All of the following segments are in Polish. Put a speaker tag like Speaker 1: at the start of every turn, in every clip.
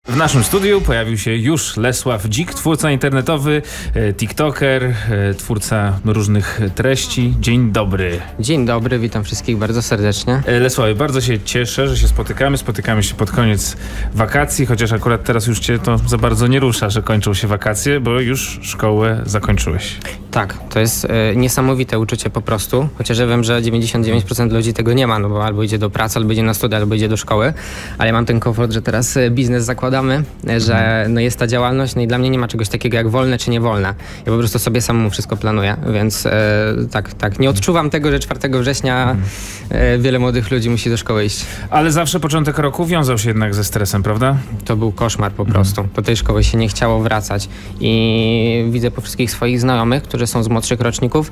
Speaker 1: W naszym studiu pojawił się już Lesław Dzik, twórca internetowy, tiktoker, twórca różnych treści. Dzień dobry.
Speaker 2: Dzień dobry, witam wszystkich bardzo serdecznie.
Speaker 1: Lesławie, bardzo się cieszę, że się spotykamy. Spotykamy się pod koniec wakacji, chociaż akurat teraz już cię to za bardzo nie rusza, że kończą się wakacje, bo już szkołę zakończyłeś.
Speaker 2: Tak, to jest niesamowite uczucie po prostu, chociaż ja wiem, że 99% ludzi tego nie ma, no bo albo idzie do pracy, albo idzie na studia, albo idzie do szkoły, ale ja mam ten komfort, że teraz biznes zakładamy, że no jest ta działalność, no i dla mnie nie ma czegoś takiego jak wolne czy niewolne. Ja po prostu sobie samemu wszystko planuję, więc tak, nie odczuwam tego, że 4 września wiele młodych ludzi musi do szkoły iść.
Speaker 1: Ale zawsze początek roku wiązał się jednak ze stresem, prawda?
Speaker 2: To był koszmar po prostu. Do tej szkoły się nie chciało wracać i widzę po wszystkich swoich znajomych, którzy są z młodszych roczników,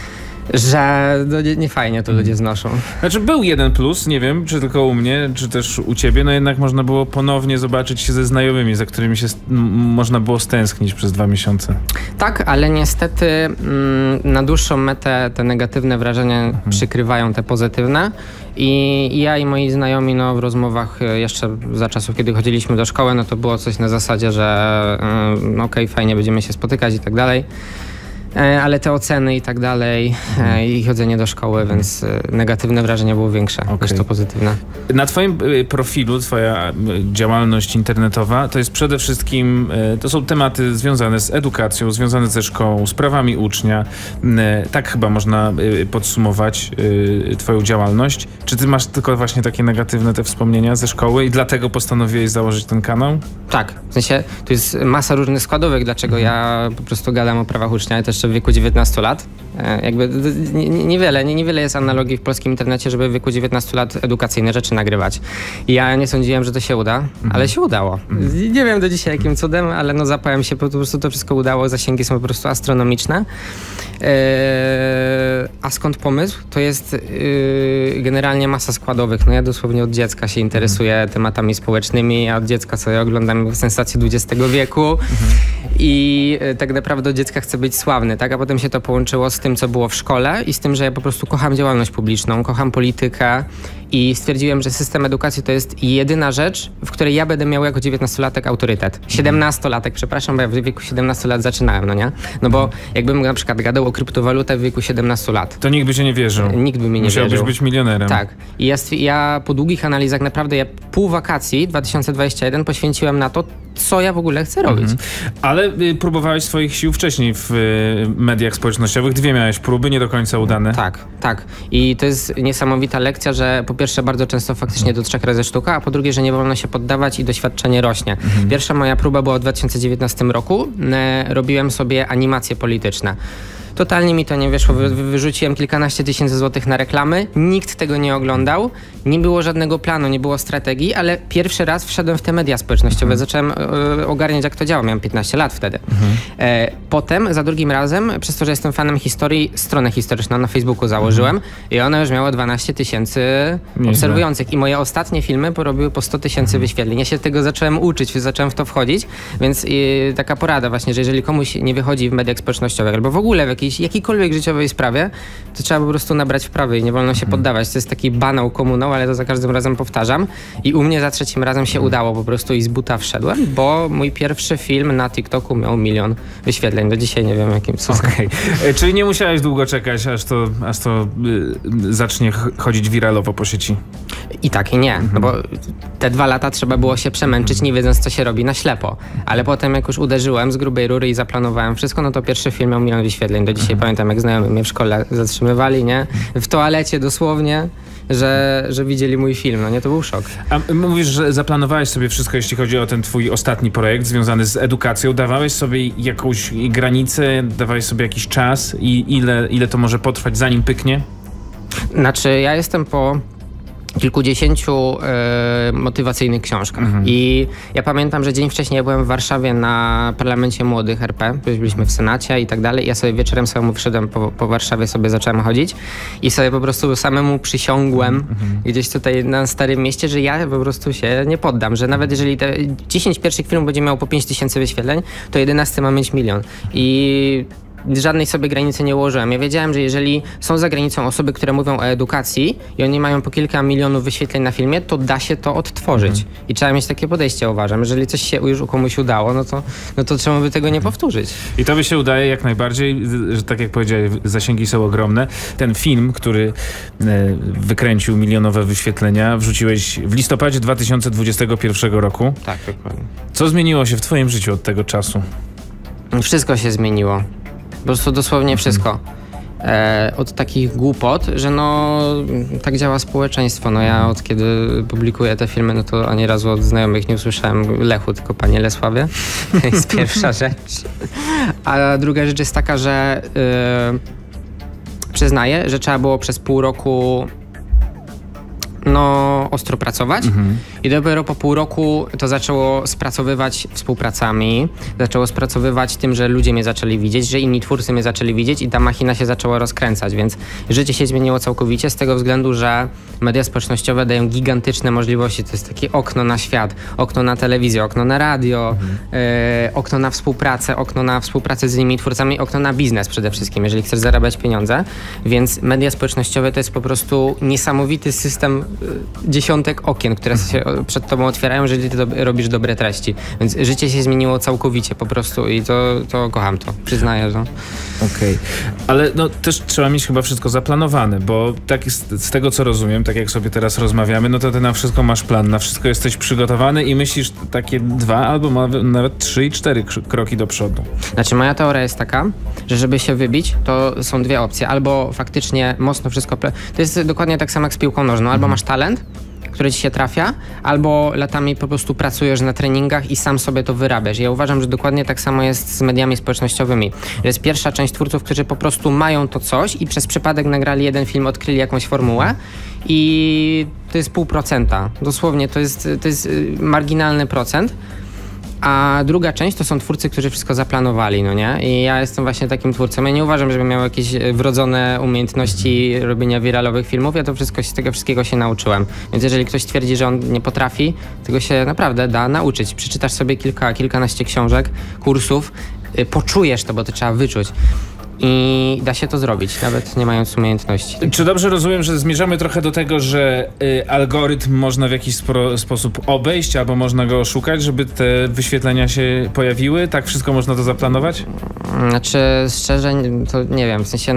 Speaker 2: że no nie fajnie to ludzie znoszą.
Speaker 1: Znaczy był jeden plus, nie wiem, czy tylko u mnie, czy też u ciebie, no jednak można było ponownie zobaczyć się ze znajomymi, za którymi się można było stęsknić przez 2 miesiące.
Speaker 2: Tak, ale niestety na dłuższą metę te negatywne wrażenia przykrywają te pozytywne i ja i moi znajomi w rozmowach jeszcze za czasów, kiedy chodziliśmy do szkoły, no to było coś na zasadzie, że okej, fajnie, będziemy się spotykać i tak dalej. Ale te oceny i tak dalej i chodzenie do szkoły, więc negatywne wrażenie było większe niż to pozytywne.
Speaker 1: Na twoim profilu, twoja działalność internetowa to jest przede wszystkim, to są tematy związane z edukacją, związane ze szkołą, z prawami ucznia. Tak chyba można podsumować twoją działalność. Czy ty masz tylko właśnie takie negatywne te wspomnienia ze szkoły i dlatego postanowiłeś założyć ten kanał?
Speaker 2: Tak, w sensie tu jest masa różnych składowych, dlaczego ja po prostu gadam o prawach ucznia, też w wieku 19 lat. Jakby niewiele jest analogii w polskim internecie, żeby w wieku 19 lat edukacyjne rzeczy nagrywać. I ja nie sądziłem, że to się uda, ale się udało. Nie wiem do dzisiaj jakim cudem, ale zapałem się, po prostu to wszystko udało, zasięgi są po prostu astronomiczne. A skąd pomysł? To jest generalnie masa składowych. No ja dosłownie od dziecka się interesuję tematami społecznymi, ja od dziecka sobie oglądam sensacje XX wieku i tak naprawdę od dziecka chcę być sławny, tak? A potem się to połączyło z tym, co było w szkole i z tym, że ja po prostu kocham działalność publiczną, kocham politykę i stwierdziłem, że system edukacji to jest jedyna rzecz, w której ja będę miał jako 19-latek autorytet. 17-latek, przepraszam, bo ja w wieku 17 lat zaczynałem, no nie? No bo jakbym na przykład gadał o kryptowalutach w wieku 17 lat.
Speaker 1: To nikt by cię nie wierzył.
Speaker 2: Nikt by mi nie wierzył.
Speaker 1: Musiałbyś być milionerem.
Speaker 2: Tak. I ja po długich analizach naprawdę pół wakacji 2021 poświęciłem na to, co ja w ogóle chcę robić.
Speaker 1: Ale próbowałeś swoich sił wcześniej w mediach społecznościowych. 2 miałeś próby, nie do końca udane.
Speaker 2: Tak. I to jest niesamowita lekcja, że po pierwsze bardzo często faktycznie do 3 razy sztuka, a po drugie, że nie wolno się poddawać i doświadczenie rośnie. Pierwsza moja próba była w 2019 roku. Robiłem sobie animacje polityczne. Totalnie mi to nie wyszło, wyrzuciłem kilkanaście tysięcy złotych na reklamy, nikt tego nie oglądał, nie było żadnego planu, nie było strategii, ale pierwszy raz wszedłem w te media społecznościowe, zacząłem ogarniać, jak to działa, miałem 15 lat wtedy. Potem, za drugim razem, przez to, że jestem fanem historii, stronę historyczną na Facebooku założyłem i ona już miała 12 tysięcy obserwujących i moje ostatnie filmy porobiły po 100 tysięcy wyświetleń. Ja się tego zacząłem uczyć, zacząłem w to wchodzić, więc taka porada właśnie, że jeżeli komuś nie wychodzi w mediach społecznościowych albo w ogóle w jakiejkolwiek życiowej sprawie, to trzeba po prostu nabrać wprawy i nie wolno się poddawać. To jest taki banał komunał, ale to za każdym razem powtarzam. I u mnie za 3 razem się udało po prostu i z buta wszedłem, bo mój pierwszy film na TikToku miał 1 000 000 wyświetleń. Do dzisiaj nie wiem jakim cudem.
Speaker 1: Czyli nie musiałeś długo czekać, aż to zacznie chodzić wiralowo po sieci?
Speaker 2: I tak i nie, no bo te 2 lata trzeba było się przemęczyć, nie wiedząc, co się robi na ślepo. Ale potem jak już uderzyłem z grubej rury i zaplanowałem wszystko, no to pierwszy film miał 1 000 000 wyświetleń. Do dzisiaj pamiętam, jak znajomi mnie w szkole zatrzymywali, nie? W toalecie dosłownie, że widzieli mój film, no nie? To był szok.
Speaker 1: A mówisz, że zaplanowałeś sobie wszystko, jeśli chodzi o ten twój ostatni projekt związany z edukacją. Dawałeś sobie jakąś granicę, dawałeś sobie jakiś czas i ile to może potrwać, zanim pyknie?
Speaker 2: Znaczy, ja jestem po kilkudziesięciu motywacyjnych książkach. I ja pamiętam, że dzień wcześniej ja byłem w Warszawie na Parlamencie Młodych RP, byliśmy w Senacie i tak dalej. Ja sobie wieczorem samemu wyszedłem po Warszawie, sobie zacząłem chodzić i sobie po prostu samemu przysiągłem gdzieś tutaj na Starym Mieście, że ja po prostu się nie poddam, że nawet jeżeli te 10 pierwszych filmów będzie miało po 5 tysięcy wyświetleń, to 11 ma mieć 1 000 000. I żadnej sobie granicy nie ułożyłem. Ja wiedziałem, że jeżeli są za granicą osoby, które mówią o edukacji i oni mają po kilka milionów wyświetleń na filmie, to da się to odtworzyć. I trzeba mieć takie podejście, uważam. Jeżeli coś się już komuś udało, no to czemu by tego nie powtórzyć?
Speaker 1: I to by się udaje jak najbardziej, że tak jak powiedziałeś, zasięgi są ogromne. Ten film, który wykręcił milionowe wyświetlenia, wrzuciłeś w listopadzie 2021 roku.
Speaker 2: Tak, dokładnie.
Speaker 1: Co zmieniło się w twoim życiu od tego czasu?
Speaker 2: Wszystko się zmieniło. Po prostu dosłownie wszystko. Od takich głupot, że tak działa społeczeństwo. Ja od kiedy publikuję te filmy, no to ani razu od znajomych nie usłyszałem Lechu, tylko panie Lesławie. To jest pierwsza rzecz. A druga rzecz jest taka, że przyznaję, że trzeba było przez pół roku ostro pracować i dopiero po pół roku to zaczęło spracowywać współpracami, zaczęło spracowywać tym, że ludzie mnie zaczęli widzieć, że inni twórcy mnie zaczęli widzieć i ta machina się zaczęła rozkręcać, więc życie się zmieniło całkowicie z tego względu, że media społecznościowe dają gigantyczne możliwości, to jest takie okno na świat, okno na telewizję, okno na radio, okno na współpracę z innymi twórcami, okno na biznes przede wszystkim, jeżeli chcesz zarabiać pieniądze, więc media społecznościowe to jest po prostu niesamowity system dziesiątek okien, które się przed tobą otwierają, jeżeli ty robisz dobre treści. Więc życie się zmieniło całkowicie po prostu i to kocham to, przyznaję.
Speaker 1: Okej. Ale też trzeba mieć chyba wszystko zaplanowane, bo tak z tego co rozumiem, tak jak sobie teraz rozmawiamy, to ty na wszystko masz plan, na wszystko jesteś przygotowany i myślisz takie 2 albo nawet 3 i 4 kroki do przodu.
Speaker 2: Znaczy moja teoria jest taka, że żeby się wybić, to są dwie opcje. Albo faktycznie mocno wszystko... To jest dokładnie tak samo jak z piłką nożną. Albo masz talent, który ci się trafia, albo latami po prostu pracujesz na treningach i sam sobie to wyrabiasz. Ja uważam, że dokładnie tak samo jest z mediami społecznościowymi. Jest pierwsza część twórców, którzy po prostu mają to coś i przez przypadek nagrali jeden film, odkryli jakąś formułę i to jest 0,5%. Dosłownie to jest marginalny procent. A druga część to są twórcy, którzy wszystko zaplanowali, I ja jestem właśnie takim twórcą. Ja nie uważam, żebym miał jakieś wrodzone umiejętności robienia wiralowych filmów. Ja z tego wszystkiego się nauczyłem. Więc jeżeli ktoś twierdzi, że on nie potrafi, tego się naprawdę da nauczyć. Przeczytasz sobie kilkanaście książek, kursów, poczujesz to, bo to trzeba wyczuć. I da się to zrobić, nawet nie mając umiejętności.
Speaker 1: Czy dobrze rozumiem, że zmierzamy trochę do tego, że algorytm można w jakiś sposób obejść, albo można go oszukać, żeby te wyświetlenia się pojawiły? Tak wszystko można to zaplanować?
Speaker 2: Znaczy, szczerze, to nie wiem, w sensie,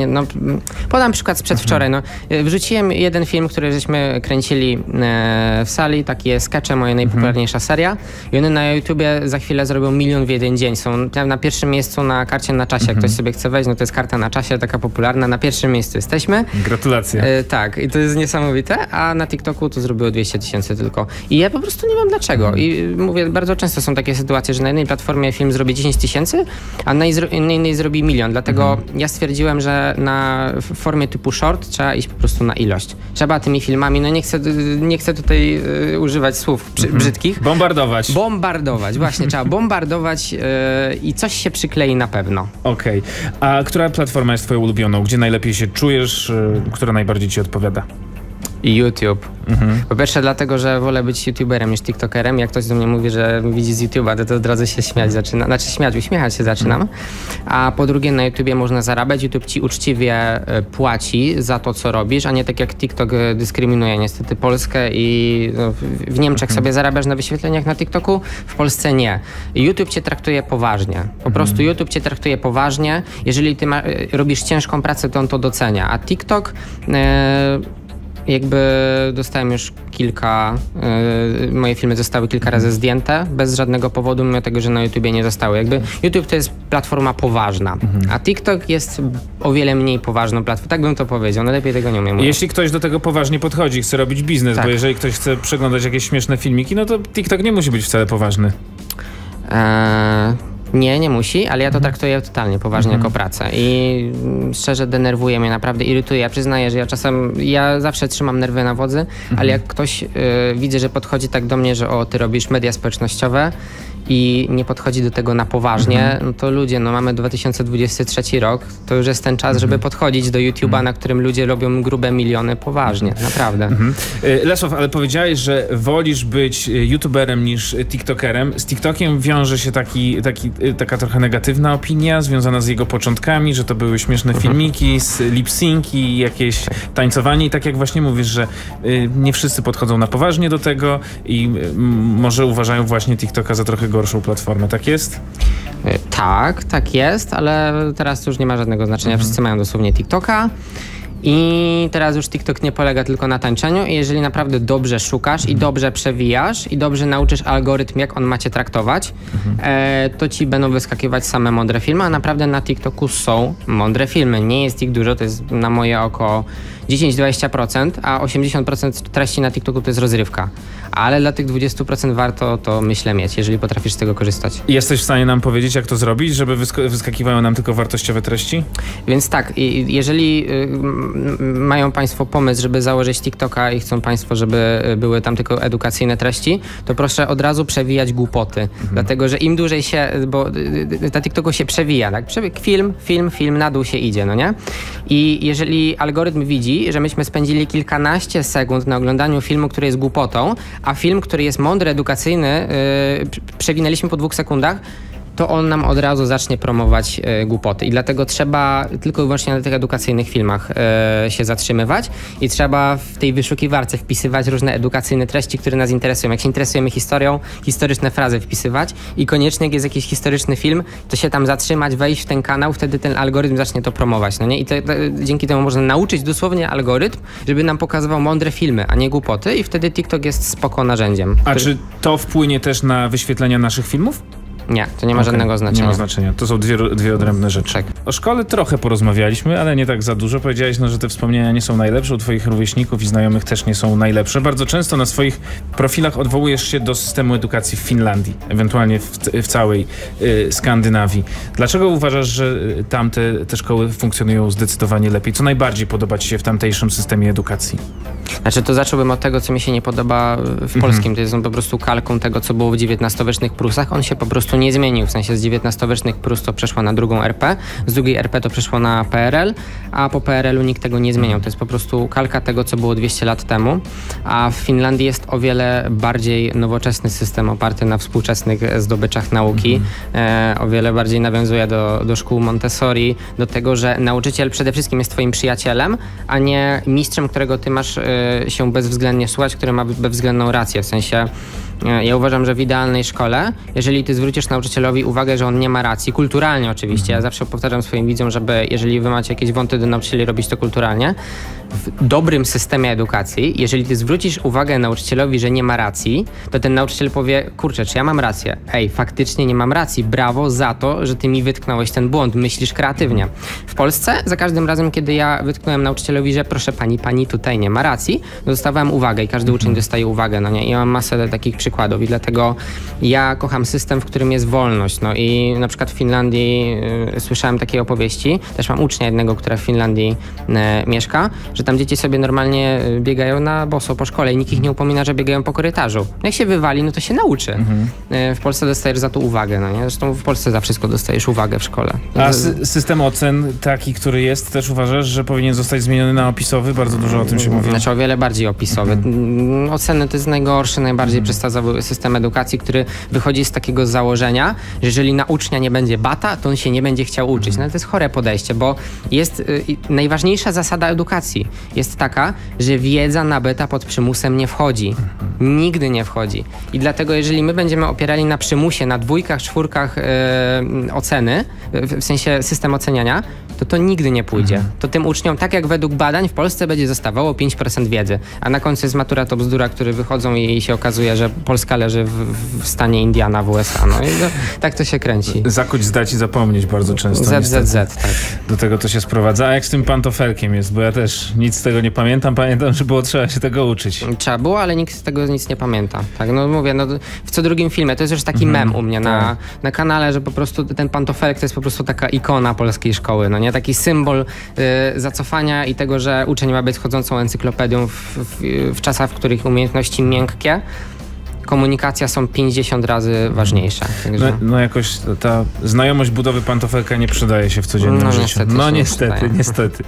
Speaker 2: podam przykład z przedwczoraj, wrzuciłem jeden film, który żeśmy kręcili w sali, takie skecze, moja najpopularniejsza seria i one na YouTubie za chwilę zrobią 1 milion w jeden dzień, są na pierwszym miejscu na karcie na czasie, jak ktoś sobie chce wejść, to jest karta na czasie, taka popularna, na pierwszym miejscu jesteśmy.
Speaker 1: Gratulacje.
Speaker 2: Tak, i to jest niesamowite, a na TikToku to zrobiło 200 000 tylko. I ja po prostu nie wiem dlaczego. I mówię, bardzo często są takie sytuacje, że na jednej platformie film zrobi 10 000, a na innej zrobi 1 milion. Dlatego ja stwierdziłem, że w formie typu short trzeba iść po prostu na ilość. Trzeba tymi filmami, nie chcę tutaj używać słów brzydkich. Bombardować, właśnie, trzeba bombardować i coś się przyklei na pewno.
Speaker 1: Okej. A która platforma jest twoją ulubioną? Gdzie najlepiej się czujesz? Która najbardziej ci odpowiada?
Speaker 2: YouTube. Po pierwsze dlatego, że wolę być youtuberem niż tiktokerem. Jak ktoś do mnie mówi, że widzi z YouTube'a, to od razu się śmiać zaczyna. Uśmiechać się zaczynam. A po drugie na YouTubie można zarabiać. YouTube ci uczciwie płaci za to, co robisz, a nie tak jak TikTok dyskryminuje niestety Polskę i w Niemczech sobie zarabiasz na wyświetleniach na TikToku, w Polsce nie. YouTube cię traktuje poważnie. Po prostu YouTube cię traktuje poważnie. Jeżeli ty robisz ciężką pracę, to on to docenia. A TikTok... dostałem już moje filmy zostały kilka razy zdjęte, bez żadnego powodu, mimo tego, że na YouTubie nie zostały. YouTube to jest platforma poważna, a TikTok jest o wiele mniej poważną platformą. Tak bym to powiedział, lepiej tego nie umiem mówić.
Speaker 1: Jeśli ktoś do tego poważnie podchodzi, chce robić biznes, bo jeżeli ktoś chce przeglądać jakieś śmieszne filmiki, to TikTok nie musi być wcale poważny.
Speaker 2: Nie musi, ale ja to traktuję totalnie poważnie jako pracę i szczerze denerwuje mnie, naprawdę irytuje. Ja przyznaję, że ja zawsze trzymam nerwy na wodzy, ale jak ktoś widzę, że podchodzi tak do mnie, że ty robisz media społecznościowe i nie podchodzi do tego na poważnie, to ludzie, mamy 2023 rok, to już jest ten czas, żeby podchodzić do YouTube'a, na którym ludzie robią grube miliony poważnie, naprawdę.
Speaker 1: Lesław, ale powiedziałeś, że wolisz być YouTuberem niż TikTokerem. Z TikTokiem wiąże się taki taka trochę negatywna opinia związana z jego początkami, że to były śmieszne filmiki, lip-synki, jakieś tańcowanie i tak jak właśnie mówisz, że nie wszyscy podchodzą na poważnie do tego i może uważają właśnie TikToka za trochę gorszą platformę. Tak jest?
Speaker 2: Tak jest, ale teraz to już nie ma żadnego znaczenia. Wszyscy mają dosłownie TikToka. I teraz już TikTok nie polega tylko na tańczeniu i jeżeli naprawdę dobrze szukasz i dobrze przewijasz i dobrze nauczysz algorytm, jak on ma cię traktować, to ci będą wyskakiwać same mądre filmy, a naprawdę na TikToku są mądre filmy. Nie jest ich dużo, to jest na moje oko 10-20%, a 80% treści na TikToku to jest rozrywka. Ale dla tych 20% warto to, myślę, mieć, jeżeli potrafisz z tego korzystać.
Speaker 1: Jesteś w stanie nam powiedzieć, jak to zrobić, żeby wyskakiwały nam tylko wartościowe treści?
Speaker 2: Więc tak, jeżeli mają Państwo pomysł, żeby założyć TikToka i chcą Państwo, żeby były tam tylko edukacyjne treści, to proszę od razu przewijać głupoty. Dlatego, że im dłużej się, bo na TikToku się przewija, tak? Film, na dół się idzie, no nie? I jeżeli algorytm widzi, że myśmy spędzili kilkanaście sekund na oglądaniu filmu, który jest głupotą, a film, który jest mądry, edukacyjny, przewinęliśmy po 2 sekundach, to on nam od razu zacznie promować głupoty. I dlatego trzeba tylko i wyłącznie na tych edukacyjnych filmach się zatrzymywać i trzeba w tej wyszukiwarce wpisywać różne edukacyjne treści, które nas interesują. Jak się interesujemy historią, historyczne frazy wpisywać i koniecznie jak jest jakiś historyczny film, to się tam zatrzymać, wejść w ten kanał, wtedy ten algorytm zacznie to promować. No nie? I dzięki temu można nauczyć dosłownie algorytm, żeby nam pokazywał mądre filmy, a nie głupoty i wtedy TikTok jest spoko narzędziem.
Speaker 1: A czy to wpłynie też na wyświetlenia naszych filmów?
Speaker 2: Nie, to nie ma żadnego znaczenia.
Speaker 1: Nie ma znaczenia. To są dwie odrębne rzeczy.
Speaker 2: Tak.
Speaker 1: O szkole trochę porozmawialiśmy, ale nie tak za dużo. Powiedziałeś, że te wspomnienia nie są najlepsze, u twoich rówieśników i znajomych też nie są najlepsze. Bardzo często na swoich profilach odwołujesz się do systemu edukacji w Finlandii, ewentualnie w całej Skandynawii. Dlaczego uważasz, że te szkoły funkcjonują zdecydowanie lepiej? Co najbardziej podoba ci się w tamtejszym systemie edukacji?
Speaker 2: Znaczy, to zacząłbym od tego, co mi się nie podoba w polskim. To jest on po prostu kalką tego, co było w XIX-wiecznych Prusach. On się po prostu nie zmienił. W sensie z XIX-wiecznych Prus to przeszło na drugą RP, z drugiej RP to przeszło na PRL, a po PRL-u nikt tego nie zmieniał. To jest po prostu kalka tego, co było 200 lat temu. A w Finlandii jest o wiele bardziej nowoczesny system oparty na współczesnych zdobyczach nauki. O wiele bardziej nawiązuje do szkół Montessori, do tego, że nauczyciel przede wszystkim jest twoim przyjacielem, a nie mistrzem, którego ty masz się bezwzględnie słuchać, który ma bezwzględną rację. W sensie ja uważam, że w idealnej szkole, jeżeli ty zwrócisz nauczycielowi uwagę, że on nie ma racji, kulturalnie oczywiście, ja zawsze powtarzam swoim widzom, żeby jeżeli wy macie jakieś wąty do nauczycieli, robić to kulturalnie, w dobrym systemie edukacji, jeżeli ty zwrócisz uwagę nauczycielowi, że nie ma racji, to ten nauczyciel powie, kurczę, czy ja mam rację? Ej, faktycznie nie mam racji, brawo za to, że ty mi wytknąłeś ten błąd, myślisz kreatywnie. W Polsce za każdym razem, kiedy ja wytknąłem nauczycielowi, że proszę pani tutaj nie ma racji, dostawałem uwagę i każdy uczeń dostaje uwagę, no nie? I ja mam masę takich przykładów i dlatego ja kocham system, w którym jest wolność, no i na przykład w Finlandii słyszałem takie opowieści, też mam ucznia jednego, który w Finlandii mieszka, że tam dzieci sobie normalnie biegają na boso po szkole i nikt ich nie upomina, że biegają po korytarzu. Jak się wywali, no to się nauczy. W Polsce dostajesz za to uwagę, no nie? Zresztą w Polsce za wszystko dostajesz uwagę w szkole.
Speaker 1: A system ocen taki, który jest, też uważasz, że powinien zostać zmieniony na opisowy? Bardzo dużo o tym się mówi.
Speaker 2: Znaczy o wiele bardziej opisowy. Oceny to jest najgorszy, najbardziej przestarzałe system edukacji, który wychodzi z takiego założenia, że jeżeli na ucznia nie będzie bata, to on się nie będzie chciał uczyć. No ale to jest chore podejście, bo jest najważniejsza zasada edukacji jest taka, że wiedza nabyta pod przymusem nie wchodzi. Nigdy nie wchodzi. I dlatego jeżeli my będziemy opierali na przymusie, na 2, 4 oceny, w sensie system oceniania, to nigdy nie pójdzie. To tym uczniom, tak jak według badań w Polsce będzie zostawało 5% wiedzy, a na końcu jest matura to bzdura, które wychodzą i się okazuje, że Polska leży w stanie Indiana w USA. No i tak to się kręci.
Speaker 1: Zakuć, zdać i zapomnieć bardzo często.
Speaker 2: ZZZ, tak.
Speaker 1: Do tego to się sprowadza. A jak z tym pantofelkiem jest? Bo ja też nic z tego nie pamiętam. Pamiętam, że trzeba się tego uczyć.
Speaker 2: Trzeba było, ale nikt z tego nic nie pamięta. Tak, no mówię, w co drugim filmie, to jest już taki mem u mnie na kanale, że po prostu ten pantofelek to jest po prostu taka ikona polskiej szkoły, no nie? Taki symbol zacofania i tego, że uczeń ma być chodzącą encyklopedią w czasach, w których umiejętności miękkie, komunikacja są 50 razy ważniejsza. Także...
Speaker 1: No jakoś ta znajomość budowy pantofelka nie przydaje się w codziennym życiu. Niestety.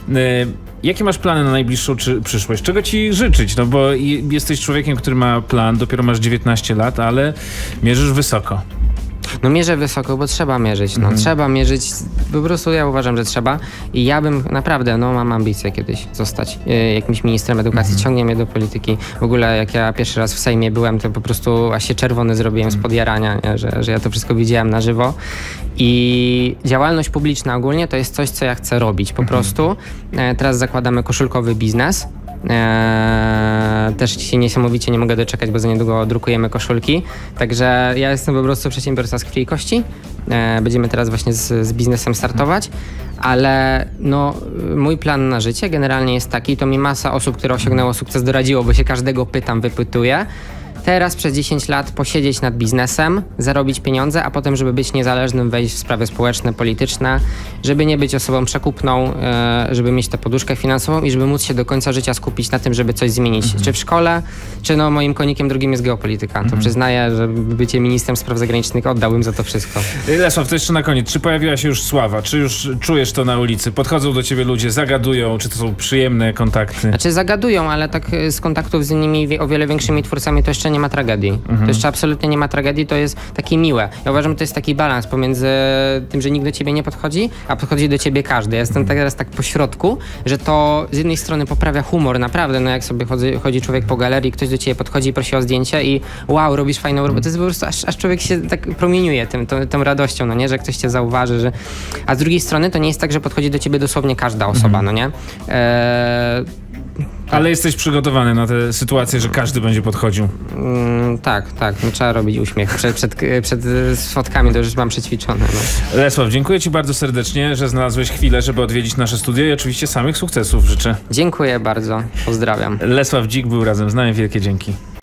Speaker 1: Jakie masz plany na najbliższą przyszłość? Czego ci życzyć? No bo jesteś człowiekiem, który ma plan, dopiero masz 19 lat, ale mierzysz wysoko.
Speaker 2: No mierzę wysoko, bo trzeba mierzyć. No, trzeba mierzyć. Po prostu ja uważam, że trzeba. I ja bym naprawdę, mam ambicje kiedyś zostać jakimś ministrem edukacji. Ciągnie mnie do polityki. W ogóle jak ja pierwszy raz w Sejmie byłem, to po prostu aż się czerwony zrobiłem z podjarania, nie? Że ja to wszystko widziałem na żywo. I działalność publiczna ogólnie to jest coś, co ja chcę robić po prostu. Teraz zakładamy koszulkowy biznes. Też się niesamowicie nie mogę doczekać, bo za niedługo drukujemy koszulki. Także ja jestem po prostu przedsiębiorca z krwi i kości. Będziemy teraz właśnie z biznesem startować, ale mój plan na życie generalnie jest taki, to mi masa osób, które osiągnęło sukces doradziło, bo się każdego pytam, wypytuję. Teraz przez 10 lat posiedzieć nad biznesem, zarobić pieniądze, a potem, żeby być niezależnym, wejść w sprawy społeczne, polityczne, żeby nie być osobą przekupną, żeby mieć tę poduszkę finansową i żeby móc się do końca życia skupić na tym, żeby coś zmienić. Czy w szkole, czy moim konikiem drugim jest geopolityka. To przyznaję, że bycie ministrem spraw zagranicznych oddałbym za to wszystko.
Speaker 1: Lesław, to jeszcze na koniec. Czy pojawiła się już sława? Czy już czujesz to na ulicy? Podchodzą do ciebie ludzie, zagadują? Czy to są przyjemne kontakty?
Speaker 2: Znaczy zagadują, ale tak z kontaktów z innymi o wiele większymi twórcami to jeszcze nie ma tragedii. To jeszcze absolutnie nie ma tragedii, to jest takie miłe. Ja uważam, że to jest taki balans pomiędzy tym, że nikt do ciebie nie podchodzi, a podchodzi do ciebie każdy. Ja jestem teraz tak po środku, że to z jednej strony poprawia humor, naprawdę, jak sobie chodzi człowiek po galerii, ktoś do ciebie podchodzi i prosi o zdjęcie i wow, robisz fajną robotę, to jest po prostu, aż człowiek się tak promieniuje tą radością, że ktoś cię zauważy, a z drugiej strony to nie jest tak, że podchodzi do ciebie dosłownie każda osoba,
Speaker 1: Ale jesteś przygotowany na tę sytuację, że każdy będzie podchodził?
Speaker 2: Tak. Trzeba robić uśmiech. Przed spotkami to już mam przećwiczone.
Speaker 1: Lesław, dziękuję ci bardzo serdecznie, że znalazłeś chwilę, żeby odwiedzić nasze studio i oczywiście samych sukcesów życzę.
Speaker 2: Dziękuję bardzo. Pozdrawiam.
Speaker 1: Lesław Dzik był razem z nami. Wielkie dzięki.